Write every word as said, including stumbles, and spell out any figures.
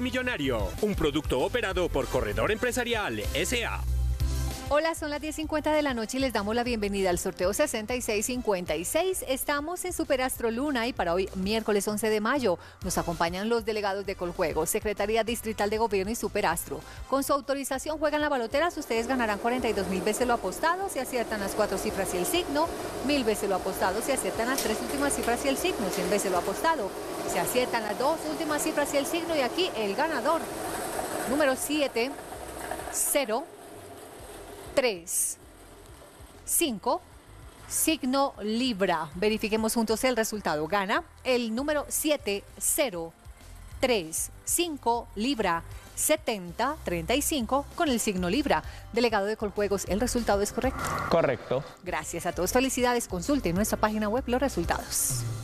Millonario, un producto operado por Corredor Empresarial S A Hola, son las diez cincuenta de la noche y les damos la bienvenida al sorteo sesenta y seis cincuenta y seis. Estamos en Superastro Luna y para hoy, miércoles once de mayo, nos acompañan los delegados de Coljuegos, Secretaría Distrital de Gobierno y Superastro. Con su autorización juegan la baloteras, ustedes ganarán cuarenta y dos mil veces lo apostado si aciertan las cuatro cifras y el signo, mil veces lo apostado si aciertan las tres últimas cifras y el signo, cien veces lo apostado si aciertan las dos últimas cifras y el signo. Y aquí el ganador, número siete cero tres cinco, signo Libra. Verifiquemos juntos el resultado. Gana el número siete cero tres cinco Libra setenta treinta y cinco con el signo Libra. Delegado de Coljuegos, ¿el resultado es correcto? Correcto. Gracias a todos. Felicidades. Consulte en nuestra página web los resultados.